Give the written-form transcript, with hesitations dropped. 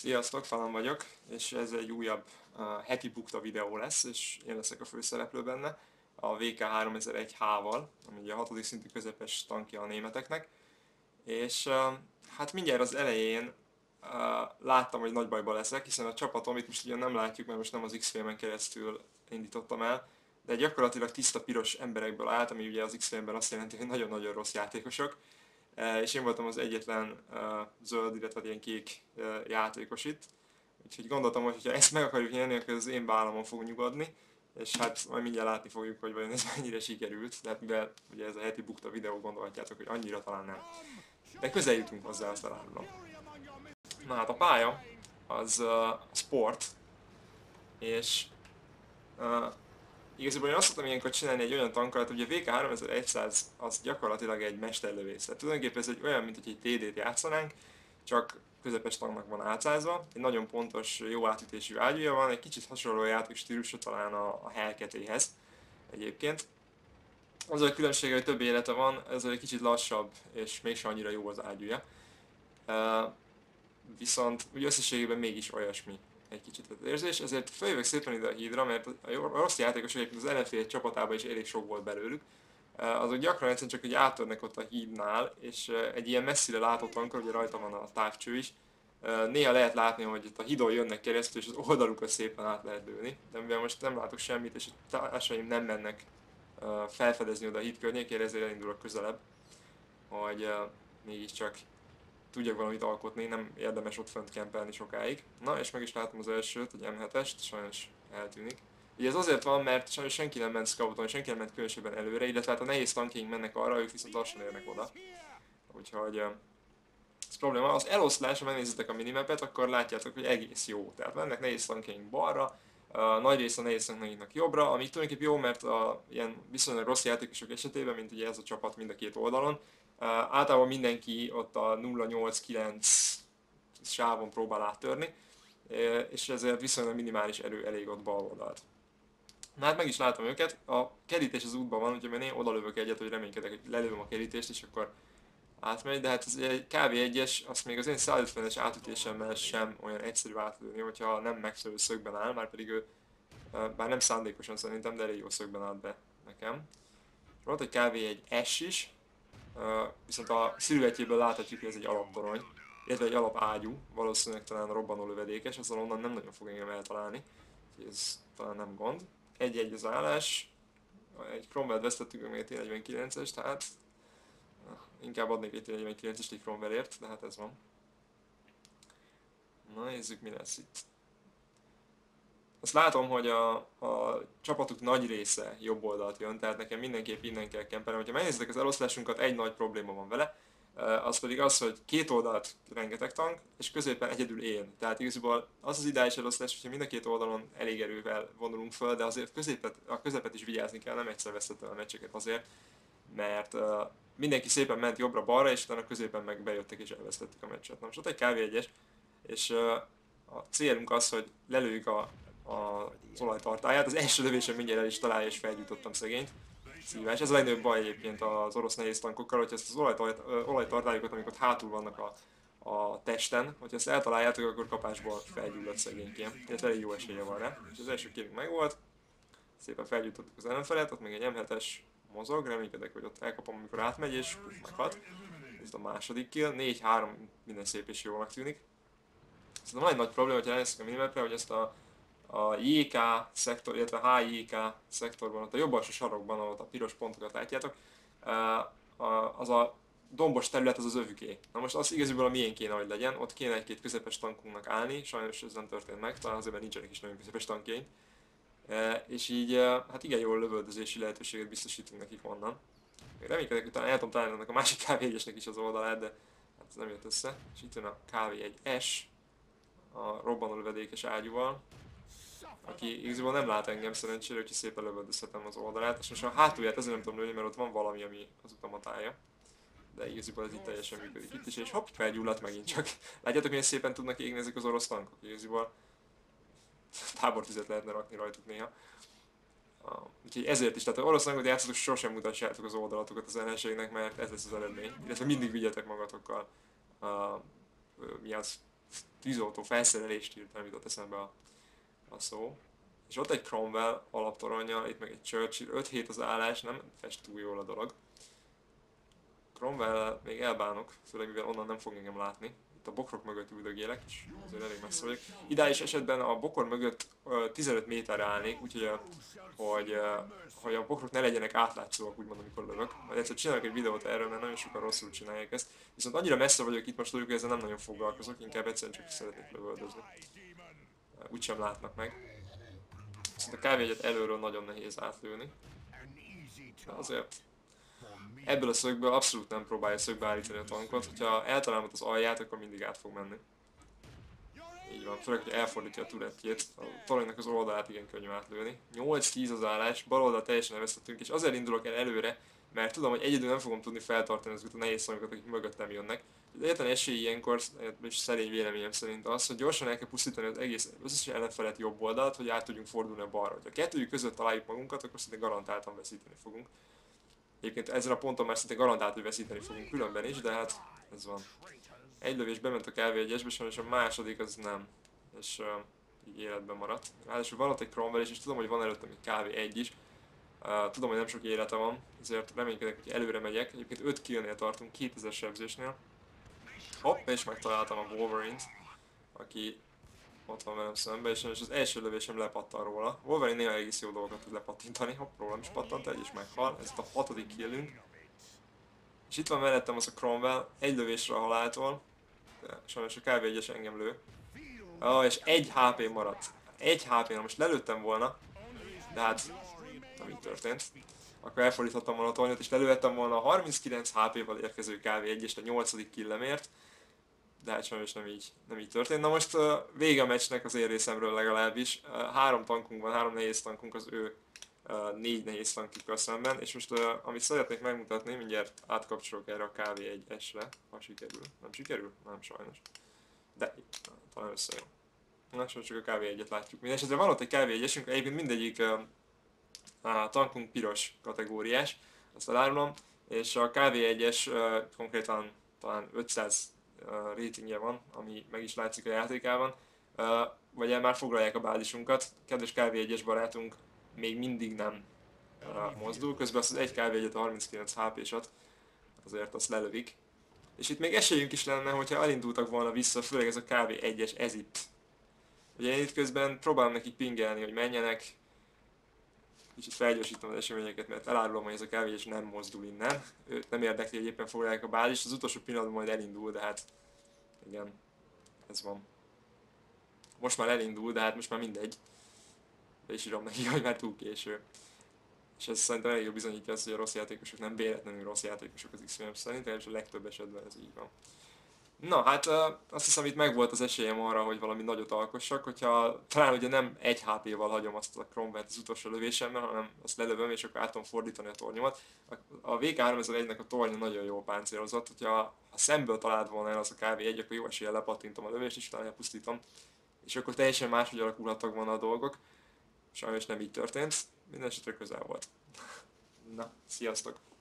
Sziasztok, Falan vagyok, és ez egy újabb heti bukta videó lesz, és én leszek a főszereplő benne, a VK3001H-val, ami ugye a 6. szintű közepes tankja a németeknek, és hát mindjárt az elején láttam, hogy nagy bajba leszek, hiszen a csapatom, itt most ugye nem látjuk, mert most nem az X-Frame-en keresztül indítottam el, de gyakorlatilag tiszta piros emberekből állt, ami ugye az X-Frame-ben azt jelenti, hogy nagyon-nagyon rossz játékosok, és én voltam az egyetlen zöld, illetve ilyen kék játékos itt. Úgyhogy gondoltam, hogy ha ezt meg akarjuk nyerni, akkor az én vállamon fog nyugodni, és hát majd mindjárt látni fogjuk, hogy vajon ez mennyire sikerült, de hát mivel ugye ez a heti bukta videó, gondolhatjátok, hogy annyira talán nem. De közel jutunk hozzá, azt elárulom. Na hát a pálya az sport, és igazából én azt szoktam ilyenkor csinálni egy olyan tankkal, hogy a VK3100 az gyakorlatilag egy mesterlövész. Tehát tulajdonképpen ez egy olyan, mint hogy egy TD-t játszanánk, csak közepes tanknak van átszázva. Egy nagyon pontos, jó átütésű ágyúja van, egy kicsit hasonló játékstílusra talán a Hellcatéhez egyébként. Az a különbsége, hogy több élete van, ez egy kicsit lassabb, és mégsem annyira jó az ágyúja. Viszont úgy összességében mégis olyasmi egy kicsit az érzés, ezért feljövök szépen ide a hídra, mert a rossz játékosok az ellenfél csapatában is elég sok volt belőlük. Azok gyakran egyszerűen csak hogy áttörnek ott a hídnál, és egy ilyen messzire látó tankon, ugye rajta van a távcső is, néha lehet látni, hogy itt a hídon jönnek keresztül, és az oldalukra szépen át lehet lőni, de mivel most nem látok semmit, és a társaim nem mennek felfedezni oda a híd környékére, ezért elindulok közelebb, hogy mégiscsak tudjak valamit alkotni, nem érdemes ott fönt kempelni sokáig. Na, és meg is látom az elsőt, egy M7-est, sajnos eltűnik. Ugye ez azért van, mert sajnos senki nem ment scouton, senki nem ment különösebben előre, illetve hát a nehéz tankjaink mennek arra, ők viszont lassan érnek oda. Úgyhogy ez probléma. Az eloszlás, ha megnézitek a minimapet, akkor látjátok, hogy egész jó. Tehát mennek nehéz tankjaink balra, nagy része a nehéz tankjainknak jobbra, ami tulajdonképpen jó, mert a ilyen viszonylag rossz játékosok esetében, mint ugye ez a csapat mind a két oldalon, általában mindenki ott a 0-8-9 sávon próbál áttörni, és ezért viszonylag minimális erő elég ott bal oldalt. Na hát meg is látom őket, a kerítés az útban van, úgyhogy én oda lövök egyet, hogy reménykedek, hogy lelövöm a kerítést, és akkor átmegy, de hát ez egy KV1-es, azt még az én 150-es átütésemmel sem olyan egyszerű átlőni, hogyha nem megfelelő szögben áll, már pedig ő, bár nem szándékosan szerintem, de elég jó szögben állt be nekem. Volt egy KV1S is, viszont a sziluettjéből láthatjuk, hogy ez egy alaptorony, illetve egy alapágyú, valószínűleg talán robbanó lövedékes, azon onnan nem nagyon fog engem eltalálni, úgyhogy ez talán nem gond. 1-1 az állás, egy Cromwell-t vesztettük még T49-es, tehát inkább adnék egy T49-est egy Cromwellért, de hát ez van. Na nézzük, mi lesz itt. Azt látom, hogy a csapatuk nagy része jobb oldalt jön, tehát nekem mindenképp innen kell kempelnem. Ha megnézitek az eloszlásunkat, egy nagy probléma van vele, az pedig az, hogy két oldalt rengeteg tank, és középen egyedül én. Tehát igazából az az ideális eloszlás, hogyha mind a két oldalon elég erővel vonulunk föl, de azért a közepet is vigyázni kell, nem egyszer vesztettem a meccseket azért, mert mindenki szépen ment jobbra-balra, és utána középen meg bejöttek és elvesztettük a meccset. Na most ott egy KV1-es, és a célunk az, hogy lelőjük az olajtartályát, az első lövésem mindjárt el is találja, és felgyújtottam szegényt. Szívás. Ez a legnagyobb baj egyébként az orosz nehéz tankokkal, hogy ezt az olajtartályokat, amik ott hátul vannak a testen, hogyha ezt eltaláljátok, akkor kapásból felgyullad szegényként. Tehát elég jó esélye van rá. És az első kérünk megvolt, szépen felgyújtottuk az ellenfelet, ott még egy M7-es mozog, reménykedek, hogy ott elkapom, amikor átmegy, és meghat. Ez a második kill, 4-3 minden szép és jónak tűnik. Szerintem van egy nagy probléma, hogyha elnéztek a minimapre, hogy ezt a JK szektor, illetve a HJK szektorban, ott a jobb alsó sarokban, ahol a piros pontokat látjátok, az a dombos terület az övüké. Na most az igazából a miénk kéne, hogy legyen, ott kéne egy-két közepes tankunknak állni, sajnos ez nem történt meg, talán azért, mert nincsenek is nagyon közepes tankjaink. És így hát igen jól lövöldözési lehetőséget biztosítunk nekik onnan. Reménykedek, hogy talán el tudom találni annak a másik KV1-esnek is az oldalát, de hát ez nem jött össze. És itt jön a KV1S, a robbanólövedékes ágyúval, aki igazából nem lát engem szerencsére, úgyhogy szépen lövöldözhetem az oldalát, és most a hátulját ezért nem tudom lőni, mert ott van valami, ami az utamatája. De igazából ez itt teljesen működik itt is, és hopp, felgyulladt megint csak. Látjátok, milyen szépen tudnak égni ezek az orosz tankok, igazából tábortüzet lehetne rakni rajtuk néha. Úgyhogy ezért is, tehát ha orosz tankot játszatok, sosem mutassátok az oldalatokat az ellenségnek, mert ez lesz az eredmény. Illetve mindig vigyetek magatokkal mi az tűzoltó felszerelést írt, nem jutott eszembe a szó. És ott egy Cromwell alaptoronyja, itt meg egy Churchill, 5-7 az állás, nem fest túl jól a dolog. Cromwell még elbánok, főleg mivel onnan nem fog engem látni. Itt a bokrok mögött üldögélek, és azért elég messze vagyok. Ideális esetben a bokor mögött 15 méterre állnék, úgyhogy hogy a bokrok ne legyenek átlátszóak, úgymond, amikor lövök. Majd egyszer csinálok egy videót erről, mert nagyon sokan rosszul csinálják ezt. Viszont annyira messze vagyok itt most, hogy ezzel nem nagyon foglalkozok, inkább egyszerűen csak szeretnék lövöldözni. Úgysem látnak meg. Viszont a kávéjegyet előről nagyon nehéz átlőni. De azért ebből a szögből abszolút nem próbálja szögbe állítani a tankot, hogyha eltalálom az alját, akkor mindig át fog menni. Így van, főleg, hogy elfordítja a turettjét, a toronynak az oldalát igen könnyű átlőni. 8-10 az állás, bal oldal teljesen elvesztettünk, és azért indulok el előre, mert tudom, hogy egyedül nem fogom tudni feltartani azokat a nehéz szanyokat, akik mögöttem jönnek. Az egyetlen esély ilyenkor, és szerény véleményem szerint az, hogy gyorsan el kell pusztítani az egész összes ellenfelet jobb oldalt, hogy át tudjunk fordulni a balra. Ha a kettőjük között találjuk magunkat, akkor szinte garantáltan veszíteni fogunk. Egyébként ezen a ponton már szinte garantált, hogy veszíteni fogunk különben is, de hát ez van. Egy lövés bement a kávéjegyesbe, sajnos a második az nem. És így életben maradt. Ráadásul van ott egy Cromwell is, és tudom, hogy van előttem egy kávé egy is. Tudom, hogy nem sok élete van, ezért reménykedek, hogy előre megyek. Egyébként 5 killnél tartunk, 2000 sebzésnél. Hopp, és megtaláltam a Wolverine-t, aki ott van velem szemben, és az első lövésem lepattan róla. Wolverine néha egész jó dolgokat tud lepattintani, hopp, rólam is pattant egy, és meghal. Ez itt a 6. killünk. És itt van mellettem az a Cromwell, egy lövésre a haláltól. De sajnos a kávéjegyes engem lő. És 1 HP maradt. 1 HP-na most lelőttem volna, de hát nem így történt. Akkor elfordíthattam volna a tornyot, és lelőhettem volna a 39 HP-val érkező kávéjegyest a 8. killemért. De hát sajnos nem így történt. Na most vége a meccsnek az én részemről legalábbis. 3 tankunk van, 3 nehéz tankunk az ő 4 nehéz tankikkal szemben. És most amit szeretnék megmutatni, mindjárt átkapcsolok erre a KV1-esre, ha sikerül. Nem sikerül? Nem sajnos. De talán összejön. Na, csak a KV1-et látjuk. Mindenesetre van ott egy KV1-esünk, egyébként mindegyik tankunk piros kategóriás, azt elárulom, és a KV1-es konkrétan talán 500 ratingje van, ami meg is látszik a játékában, vagy már foglalják a bázisunkat. Kedves KV1-es barátunk még mindig nem mozdul, közben azt az egy KV1-et a 39 HP-sat azért azt lelövik. És itt még esélyünk is lenne, hogyha elindultak volna vissza, főleg ez a KV1-es, ez itt. Ugye én itt közben próbálom nekik pingelni, hogy menjenek, kicsit felgyorsítom az eseményeket, mert elárulom, hogy ez a KV1-es nem mozdul innen. Őt nem érdekli, hogy éppen foglalják a bázist, az utolsó pillanatban majd elindul, de hát igen, ez van. Most már elindul, de hát most már mindegy. Be is írom neki, hogy már túl késő. És ez szerintem elég jól bizonyítja azt, hogy a rossz játékosok nem véletlenül rossz játékosok az XVM szerint, és a legtöbb esetben ez így van. Na hát azt hiszem itt megvolt az esélyem arra, hogy valami nagyot alkossak, hogyha talán ugye nem 1 HP-val hagyom azt a Cromwell-t az utolsó lövésemmel, hanem azt lelövöm és akkor át tudom fordítani a tornyomat. A VK3001-nek a tornya nagyon jól páncélozott, hogyha szemből talált volna el az a KV1, akkor jó eséllyel lepattintom a lövést és utána elpusztítom. És akkor teljesen máshogy alakulhattak volna a dolgok. Sajnos nem így történt, minden esetre közel volt. Na, sziasztok!